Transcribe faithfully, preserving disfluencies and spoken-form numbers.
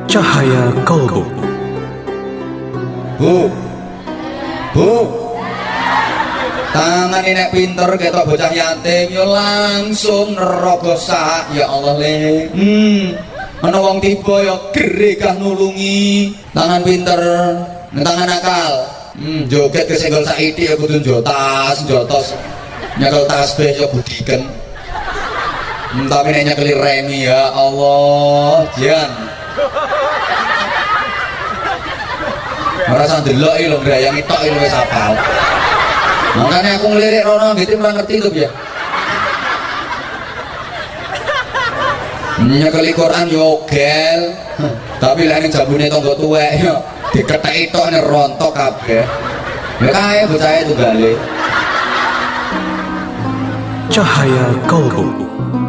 Cahaya Kalbu. Bu, bu, tangan ini nek pinter ketok bocah yatim yo langsung nerobos sak. Ya Allah le. Hmm, ana wong tiba yo geregah nulungi. Tangan pinter, tangan akal. Hmm, joget kesenggol saiki ya kudu jotas, jotos. Nyekel tasbih yo budiken. Hmm, tapi nek nyekeli remi ya Allah, jan. Merasa delok iki lho ngrayangi tok iki wis hafal. Makanya aku ngelirik rono gitu ora ngerti tuh ya. Nyekeli Quran yo gel. Tapi lek ning jambune tangga tuwek yo diketheki tok nek rontok kabeh. Ya kae bocahe tunggale. Cahaya Kalbu.